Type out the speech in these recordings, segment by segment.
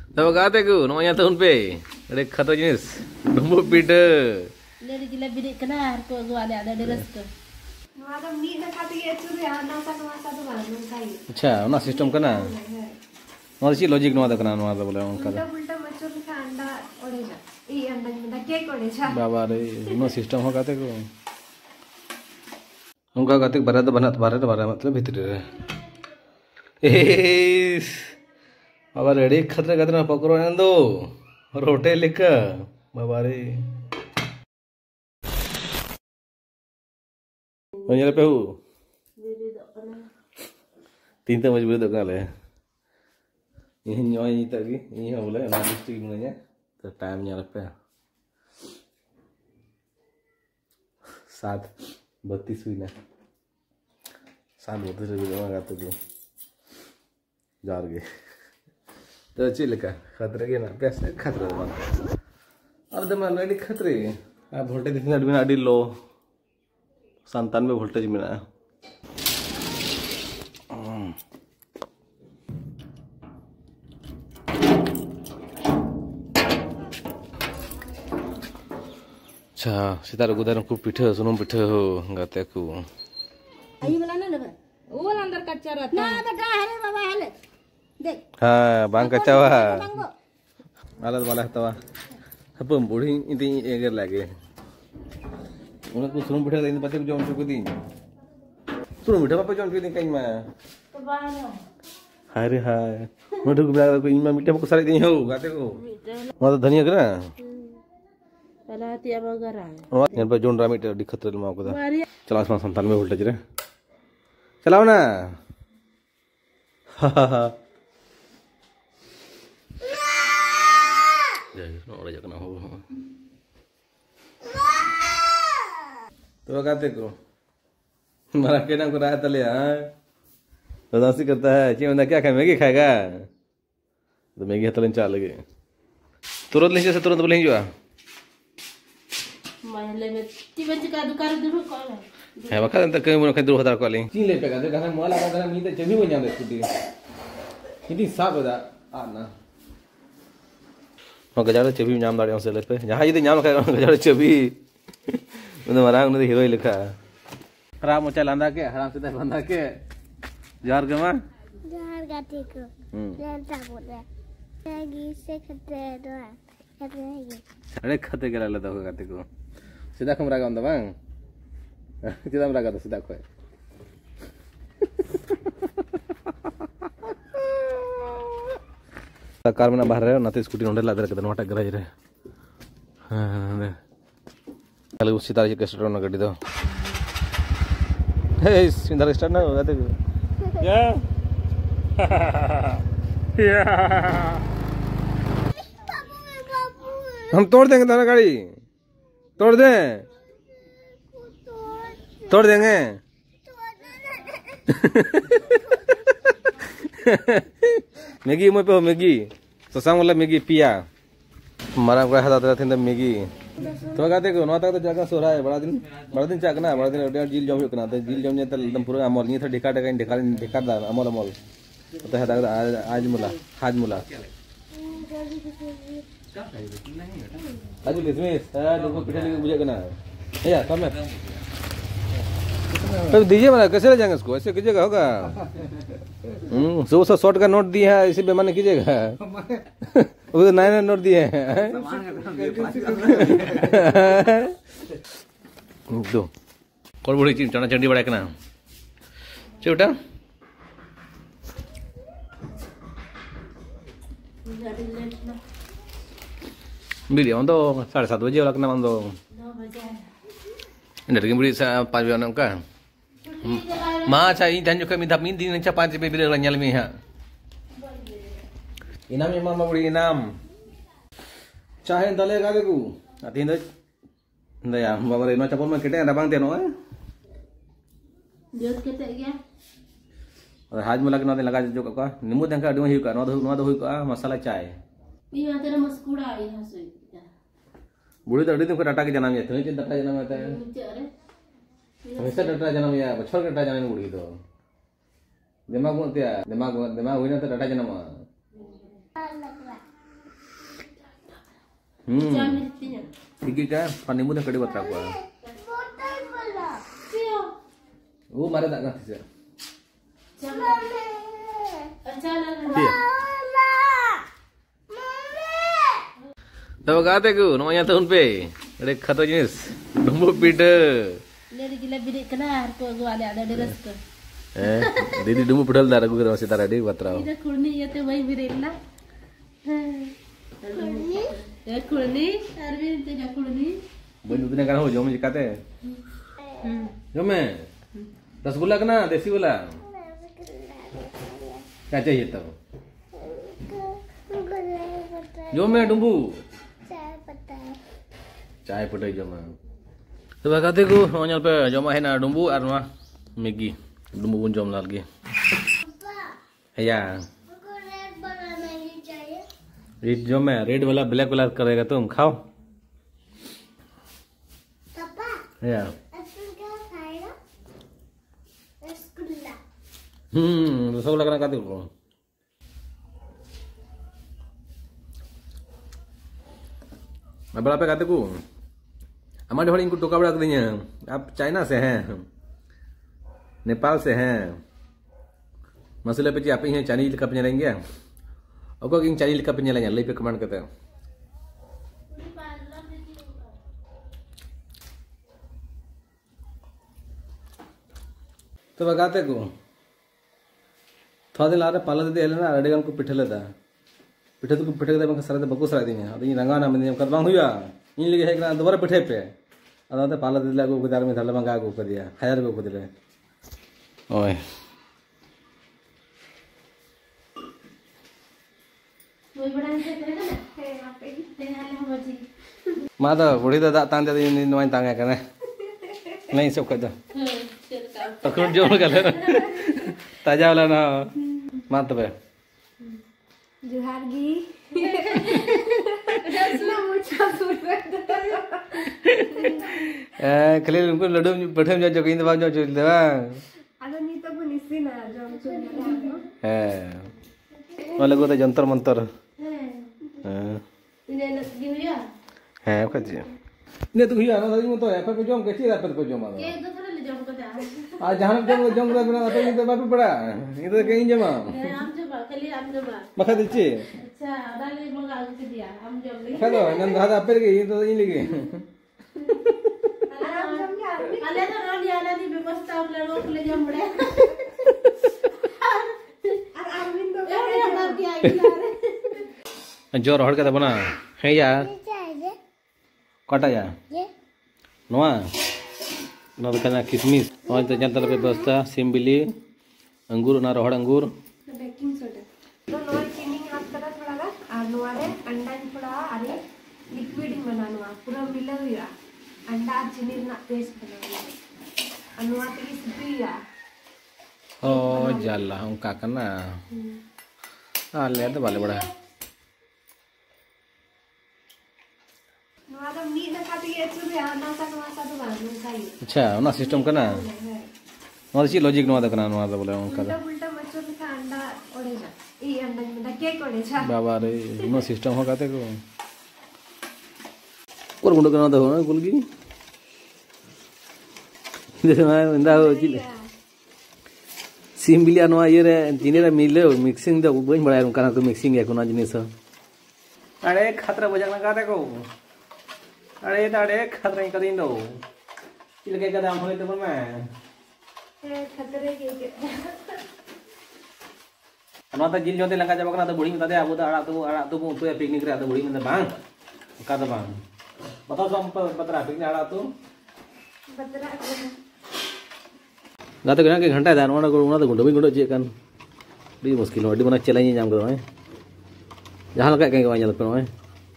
Tahu kata ku, namanya tahun pe. Ada kata jenis, nombor pita. Dari gila bidik kena, tu ada deres ke. Ada mie nak kata ye tu ya, nak satu mana nungkai. अच्छा, ना system करना और इसी logic ना था करना ना था बोले उनका उल्टा उल्टा बच्चों का अंडा ओढ़ेगा ये अंडा में केक ओढ़ेगा बाबा रे नो सिस्टम हो कहते को उनका कहते बारह तो बारह मतलब भीतर रे बाबा रेडी खतरे खतरे ना पकड़ो ना दो रोटे लेकर बाबा रे Banyak apa hu? Tinta macam berapa kali le? Ini nyoy ini tadi, ini boleh, nanti stick mulanya. Time nya apa? 7:32 हुई ना 7:32 भी जमा करते थे जार के तो चिल का खतरे के ना पैसे खतरे बना अब तो मान लो खतरे अब वोल्टेज कितना अडमिन अडी लो 97 वोल्टेज मिला है अच्छा सीतार गुदार को पिठे सुनम पिठे हो गाते को आई वाला ना लगा वो अंदर कच्चा रहता ना बेटा हले बाबा हले देख हां बांग कच्चा वा आलत वाला तवा हपम बूढ़ी इतनी एगर लागे उन्हें को सुनम पिठे इन पते को जोन चुक दी सुनम पिठे पापा जोन दी कहीं में तो बाहर हाय रे हाय मोटू को बिला को इनमें मीठा को सारी दी हो गाते को वो तो धनिया करा पहला तिया बगर आ और यहां पर जोन रामीटर दिखत रहे मां को चला 97 वोल्टेज रे चलाओ ना और जकना हो तो कहते को मारा केना को रात ले हां बदमाशी करता है जी बंदा क्या खाए मैगी खाएगा तो मैगी हतलन चाल लगे तुरंत ले से तुरंत बोले जो महले में तिबे का दुकान दूर कॉल है वखा अंत कहीं मुन कहीं 2000 कॉल ची ले पे का गाना मोला का गाना मी तो चबी बन जाते स्कूटी इतनी साफ दा आना हो गजारे चबी नाम दाड़े से ले पे जहां ये नाम का गजारे चबी उन मरांग ने हीरो लिखा खराब मोचा लांदा के हराम से बंदा के जार गमा जार गाते को लेंटा बोले मैगी से खते दो अरे खते के लाला दो गाते को सीधा कमरा का अंदर बांग सीधा मरा का सीधा कोई कार में ना बाहर रहे ना तो स्कूटी नोंडे लादर के नोटा गराज रे हां कल उसी तारीख के स्टार्ट ना गाड़ी दो हे सिंदर स्टार्ट ना गाते को या या हम तोड़ देंगे तारा गाड़ी तोड़ देंगे मैगी मुझे पे मैगी तो सांग वाला मैगी पिया हमारा कोई हाथ आता था मैगी तो कहते को नौ तक तो जगह सो रहा है बड़ा दिन चाकना बड़ा दिन जील जम करना तो जील जम तो एकदम पूरा अमल नहीं था ढेका दा अमल तो है आज मुला आज लिसमिस लोगों पिठे लेके मुझे करना है या कम है तो दीजिए मला कैसे ले जाएंगे इसको ऐसे कीजिएगा होगा सुबह शॉर्ट का नोट दिया है इसे बेमानी कीजिएगा वो तो नया नोट दिए हैं दो कौन बड़ी चीज चना चंडी बड़ा करना बेटा बिल्ली तो 7:30 बजे वाला करना बंदो 9 बजे Dari kemudian saya 5 bulan kan. Masa ini dan juga minta minti nanti 5 bila nyal mi ha. Inam yang mama beri inam. Cahe dale ga deku. Ati nda nda ya babar ino chapol ma kete ada bang teno eh. जोत केते गया और हाज मुला के ना लगा जो का निमु तंका अडो हिउ का ना दो हुई का मसाला चाय. ये तेरा मस्कुड़ा आई हसो बुढ़ी तो अड़ी तुमको डाटा के जन्म है तुम्हें डाटा जन्म आता है हमेशा डाटा जन्म या बछड़ डाटा जन्म बुढ़ी तो दिमाग हुई ना तो डाटा जन्म Gigi kan panimu dah kedi batra gua. Oh, mari tak ngerti sih. Iya. Tahu kata ku, namanya tahun pe. Ada kata jenis, dumbu pide. Dari gila bidik kena, tu gua ada deras ke. Didi dumbu pedal dar aku masih tar di batra. Ida kurni ya tu bayi bidik lah. Ya kurni, Arvin tu ya kurni. Boy दुधने का हो जो मुझे कहते हैं जो मैं रसगुल्ला का ना देसी वाला क्या चाहिए तब जो मैं डुम्बू चाय पटाई जो मैं तो कहते को नॉर्मल पे जो मैं है ना डुम्बू और ना मैगी डुम्बू बुन जम लाल के या रेड जो मैं रेड वाला ब्लैक वाला करेगा तुम खाओ या रसगुल्ला करना कहते को मैं बड़ा पे कहते को हमारे भाई इनको टोका बड़ा कर दिए आप चाइना से हैं नेपाल से हैं मसाले पे आप ही चाइनीज लिखा पे रहेंगे और को चाइनीज लिखा पे लेंगे ले पे कमांड करते हैं तो बताते को थोड़ा दिन ला रहे पाला दे एले ना अड़ेगन को पिठे लेता पिठे तो पिठे के सर बको सर दी अब रंगा ना मैं कर बांग हुआ इन लगे है दोबारा पिठे पे अदा पाला दे लागो गुदार में धल मंगा को कर दिया 1000 रुपए को दिले ओए कोई बड़ा से करे ना है आपे ते हाले हम जी माता बुढ़ी दादा तान दे नोई तांगे करे नहीं सब कर दो पकड़ जो कर ले ताजा वाला ना मात पे जुहारगी रसना मुछा सुर खाली उनको लड्डू बैठे जो कहीं दबा जो देवा अरे नी तो बुनिसी ना जो सुन है वाले को तो Jantar Mantar ini nak gini ya है कजी ने तो हुआ ना तभी तो है पे जोम के चीरा पे जोम आ ke itu kan le jam kata आज जहां जोम रे बना तो ये बाप पड़ा ये तो कहीं जमा am coba kali am coba मखा दिची अच्छा ada le मंगा के दिया am jam le हेलो नंद दादा पे गई तो इन लगी ale to rani ala ni व्यवस्था अपने रोक ले जम रे और अरविंद तो ये अंदर की आई यार जोर हड़ के बना है यार कटा या नोआ ना तो कहना किशमिश और तो जनता पे व्यवस्था सिम बिली अंगूर ना रोहड़ अंगूर बेकिंग सोडा तो नोआ चीनी हाथ करा थोड़ा गा और नोआ रे अंडा थोड़ा अरे लिक्विड बना नोआ पूरा मिला हुआ अंडा चीनी ना पेस्ट बना और नोआ ते सिपिया oh jalla उनका करना ले तो बाले बड़ा नोआ मीट ना खाती है चुरे ना सा तो बानू खाई अच्छा ना सिस्टम करना ना ची लॉजिक ना करना ना बोले उनका उल्टा उल्टा मचो लिखा अंडा ओड़ेजा ई अंडा में केक ओड़ेजा बाबा रे नो सिस्टम हो काते को और गुंडो करना तो ना गुलगी जैसे मैं इंदा हो चिले सिम बिलिया नो ये रे जिने रे मिले मिक्सिंग दो बन बड़ा उनका ना तो मिक्सिंग है कोना जिनिस अरे खतरा बजक ना काते को अरे खतरा कर इन दो चिले के दाम होय तो मैं खतरे के ना तो जिल जोते लगा जब ना तो बुढ़ी में तादे अब तो आड़ा तो को तो पिकनिक रे तो बुढ़ी में बांग का तो बांग बताओ हम पतरा पिकनिक आड़ा तो बतरा गाते गना के घंटा दान वाला गुणा तो गुंडो चे कान दी मुश्किल अडी बना चलाइ जाम करो है जहां लगा के वाया पे है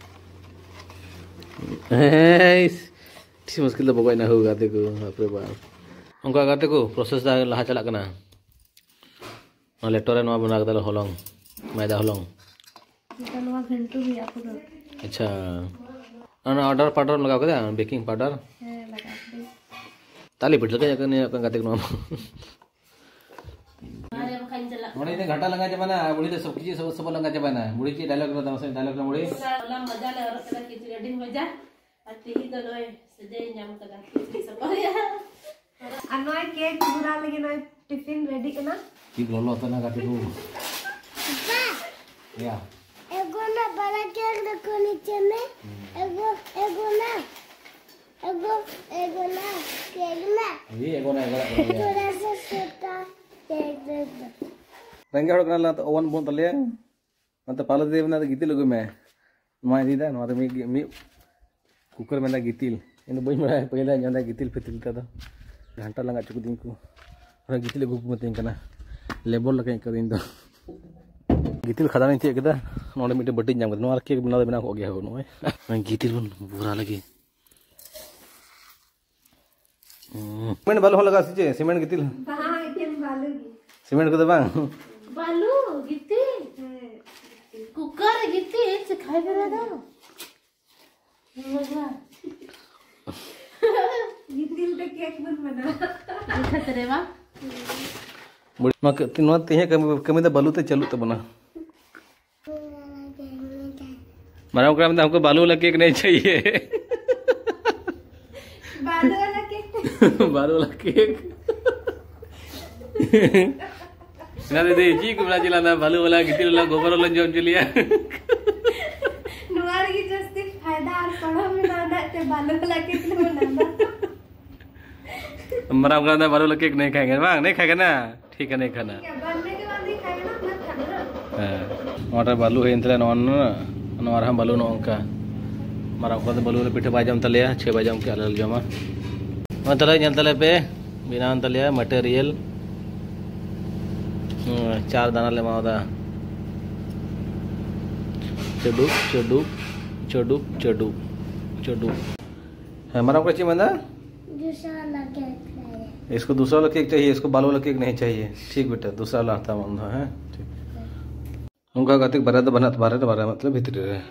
ठीक मुश्किल तो बगोय ना हो गाते को बाप रे बाप उनका गाते को प्रोसेस दा लहा चला कना ना लेटोरे नो बना के होलोंग मैदा होलोंग नोआ घंटू भी आपको अच्छा ना ऑर्डर लगा के बेकिंग पाउडर है लगा दे ताली पिट लगे जाकर ने अपन गाते को मुड़ी ने घाटा लगा जमाना मुड़ी तो सब चीज सब लगा जमाना मुड़ी की डायलॉग ना तमसे डायलॉग ना मुड़ी वाला मजा ले और कदा खिचड़ी रेडी मजा अति ही तो नय सजे नाम कदा खिचड़ी सब या अनोय केक पूरा लगे नय टिफिन रेडी करना की लोलो तो ना काटी को या एगो ना बड़ा केक रखो नीचे में एगो ना केक ना ये एगो ना थोड़ा सा छोटा केक दे दो रंगे हड़ कना तो ओवन बोन तले मत पालो दे बना गितिल लगो मैं नुआ दीदा नुआ तो मी कुकर में ना गितिल इन बई में पहले जानदा गितिल फितिल का तो घंटा लगा चुक दिन को और गितिल गुप मत कना लेबल लगा कर दिन तो गितिल खदा नहीं थी कदा नोडे मिटे बट्टी जाम कर नुआ केक बना बना हो गया हो नुआ गितिल बन बुरा लगे सीमेंट बालू लगा सीचे सीमेंट गितिल हां एकदम बालूगी सीमेंट को दबा बालू गिtti कुकर गिtti से खाई बरा दो मजा गितिल तो केक बना देखत रे बा मा तिनवा ते कमी तो बालू ते चलू तो बना मरा में हमको बालू वाला केक नहीं चाहिए बालू वाला केक बालू वाला केक ना दे जी को बना चला बालू वाला गिट्टी वाला गोबर वाला जोन चलिया नुआर की जस्ती फायदा और पढ़ो में ना ते बालू वाला केक बनाना मरा में बालू वाला केक नहीं खाएंगे वांग नहीं खाएगा ना ठीक है नहीं खाना क्या बनने के बाद ही खाएगा ना मत खाना हां मोटर बालू है इंतला नॉन नॉर हम बालू नोंका मरा को बालू वाला पिठे बाजम तले 6 बाजम के अलल जमा मतलब जनतले पे बिना तले मटेरियल 4 दाना ले मावदा चडुक चडुक चडुक चडुक चडुक हमारा को चाहिए मंदा दूसरा वाला केक चाहिए इसको दूसरा वाला केक चाहिए इसको बालू वाला केक नहीं चाहिए ठीक बेटा दूसरा वाला आता मंदा है ठीक उनका कहते बरा तो बना मतलब भीतर रे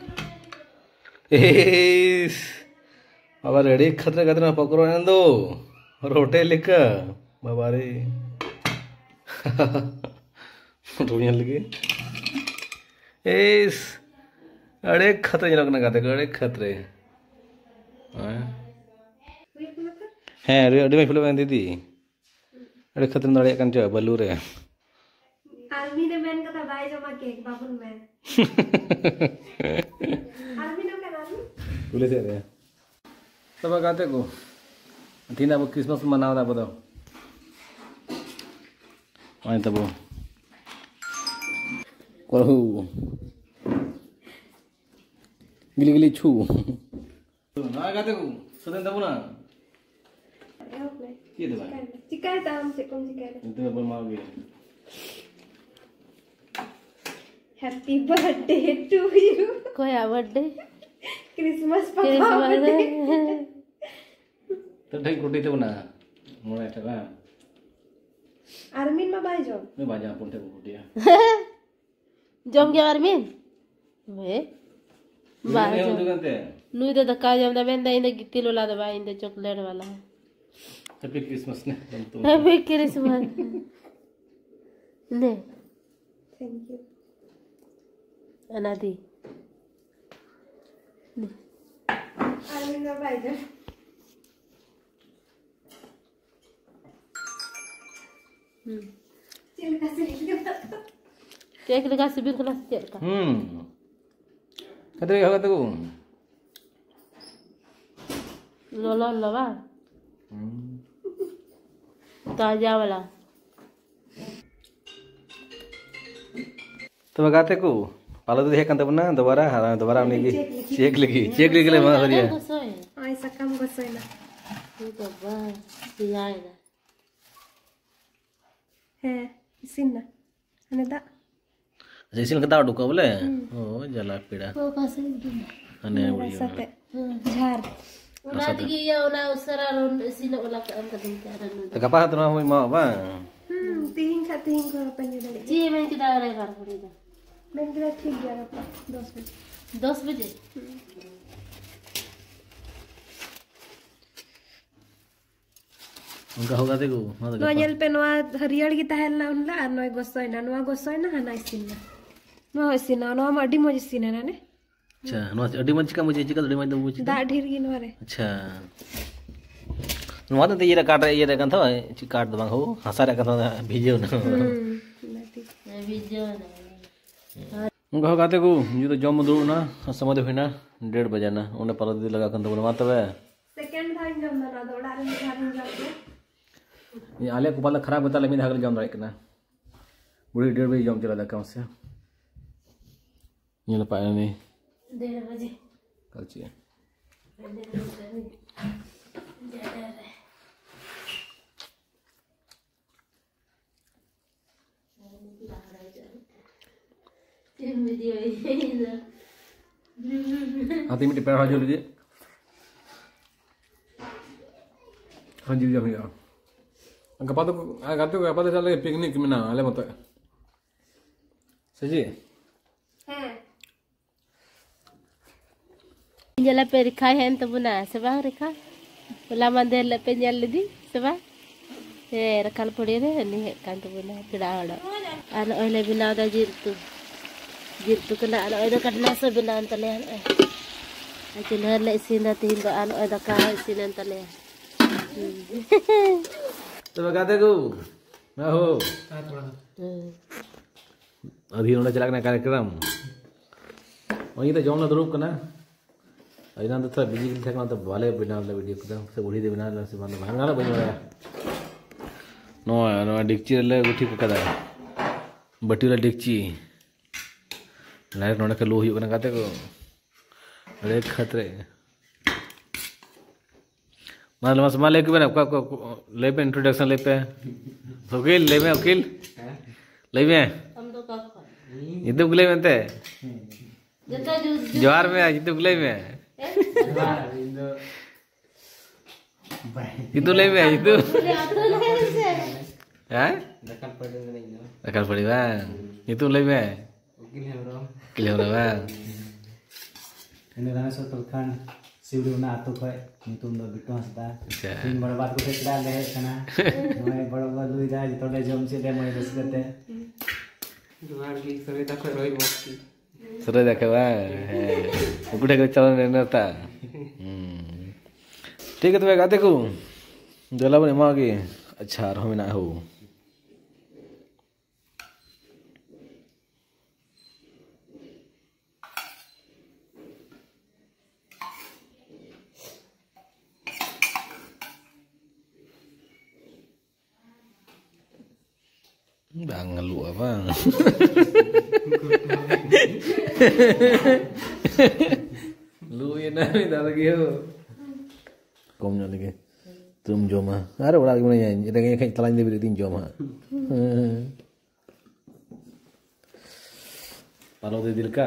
एस अब रेडी खतरे खतरे पकड़ो दो रोटे लेकर बाबा रे रोया लगे एस अड़े खतरे लोग ना कहते अड़े खतरे हैं अड़े में फिल्म दीदी अड़े खतरे दड़े कन चा बलू रे आर्मी ने मैन का बाय जमा केक बाबुल मैन आर्मी ने का नाम पुलिस है रे तब कहते को तीन अब क्रिसमस मनावदा बताओ आए तब कहू गिली गिली छू ना कहते को सदन तब ना ये दबा चिकन दाम से कौन चिकन इतने पर मारोगे हैप्पी बर्थडे टू यू कोया बर्थडे क्रिसमस पापा तो ठीक रोटी तो बना मोड़ा ठगा आर्मी में बाय जो मैं बाजा पुंटे को रोटिया जम गया आर्मीन वे बाजा हो जगते नुई तो धक्का जम दा बेंदा इन गित्ती लोला दबा इन चॉकलेट वाला हैप्पी क्रिसमस ने तुम हैप्पी क्रिसमस ने थैंक यू अनादी आर्मी में बाय जो चिल का से केक लगा सिबिर क्लास चेक का कहते होगा तो लोला लवा ताजा वाला तो बताते को पालो तो देखा तब ना दोबारा उन्हें की चेक लगी ले मार दिया ऐसा कम बसोइना तो बस लाएगा है सिन्ना अनेदा जैसे लगा डुका बोले ओ जला पीड़ा तो कैसे अने उड़ी सते झार उना दिगी या उना उसरा सिन उला का अंत दिन का रन तो कपा हाथ ना होई मां बा तीन को अपन दे जी मैं किदा रे कर पड़ेगा मैं किदा ठीक गया अपना 10 बजे 10 बजे उनका होगा देखो नो नेल पे नोआ हरियर गी तहलना उनला आर नोय गोसोयना नोआ गोसोयना हना इसिना नो इसिना नो मा अडी मज इसिना ने अच्छा नो अडी मंच का मुझे चिका अडी मंच मुझे दा ढेर गी नोरे अच्छा नो तो ये काट ये kan था काट दो हो हंसा रे kan भिजो ना भिजो उनका होगा देखो ये तो जम दो ना समय दे होना 1:30 बजे ना उन्हें परद लगा kan तो बनवा तबे सेकंड टाइम जम ना दौड़ा रे धारिन जम ये आले को पाला खराब बता ले मैं धागल जम रहा है ना बुढ़ी 1:30 बजे जम चला था कम से ये ना पाया नहीं 1:30 बजे कल चाहिए आती मिट्टी पैर हाथ लीजिए हाँ जी जा भैया गपा तो गाते हो गपा तो चले पिकनिक में ना आले मत सजी हैं जला पे रिखा है तो बुना सबा रिखा बोला मंदिर ले पे जल दी सबा ए रखल पड़ी रे नि हे कान तो बुना पिड़ा हड़ आन ओले बिना दा जिरतु कना आन ओले कटना से बिना तले अचल हर ले सिना तीन तो आन ओले का सिना तले तो गाते को मैं हो अभी उन्होंने चला करना कार्यक्रम वहीं तो जौन दुरुप करना अइना तो थोड़ा बिजी थे करना तो वाले बिना वीडियो को से बुढ़ी दे बिना से बंद भांगा ना बन रहा नो नो डिक्ची ले गुठी को कदा बटी वाला डिक्ची लाइक नोने के लो ही करना गाते को अरे खतरे मतलब मसमा लेके बना को ले पे इंट्रोडक्शन ले पे वकील ले में वकील ले में हम तो का इदु गुले में ते जता जूस जवार में इदु गुले में इदु ले में इदु हैं दखल पड़ी बा इदु ले में वकील है बा ini rana soal kan siwdu na atu koi nitum do bitu hasda tin bada bat ko tekda le kana moi bada bada lui da jito le jom se de moi desgate जुआर की सरे तक रोई मस्ती सरे देखे बा उकड़े के चलन रहना था ठीक है तो मैं गाते को जला बने मागे अच्छा रहो में ना हो bang lu apa lu ini dah lagi ho komnya lagi tum joma ada orang gimana ya ini kayak telan dia beri joma kalau dia dilka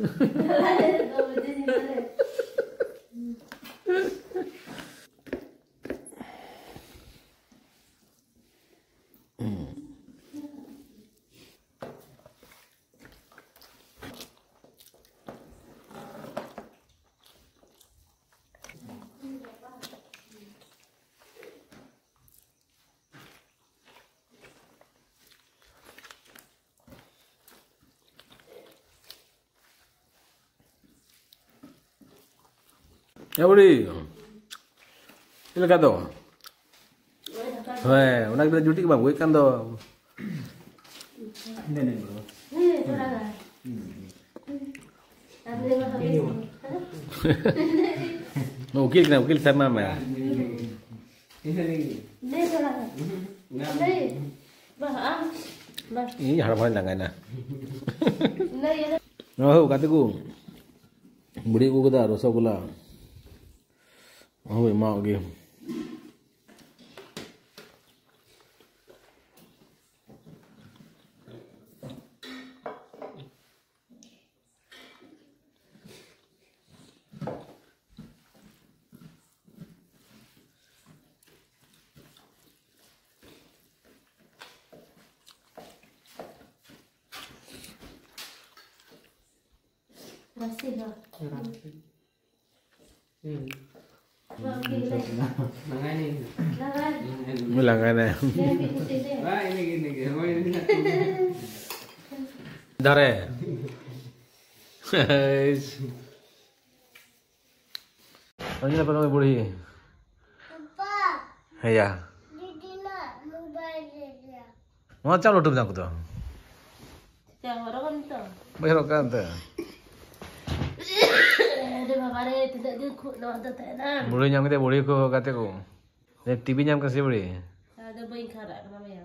ya budi ini kado weh udah kita juti bang gue kan do ini nih bro ukil kena ukil sama mah ini harapan jangan na oh kataku budi gue kada rosogula oh mau game Masih lah. Langai nih. Melanggan ya. Wah ini gini gini. Oh ini. Dare. Ini apa namanya budi? Papa, Ya. Didi nak mobile dia. Mau calo tuh aku tuh. Jangan orang tuh. Bayar kan tuh. Ada babare tidak dia kok nak ada tanah. Budi nyam kita budi ko kate ko. Ini TV nyam kasih budi. Ada bayi karak nama yang.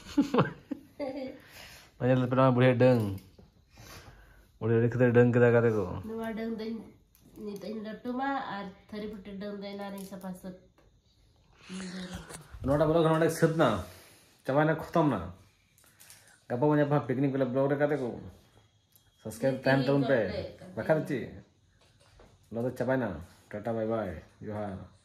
Banyak pernah budi deng. Budi kita deng kita kate ko. Nuwa deng deng ni tanya datu mah ar thari putih deng deng nari sapasut. नोटा ब्लॉग नोटा सिद्धना चवाना खत्म ना गप्पा मुझे आप पिकनिक वाला ब्लॉग रखा देखो सब्सक्राइब टाइम तो उन पे रखा दीजिए लो तो चपाना टाटा बाय बाय जोहार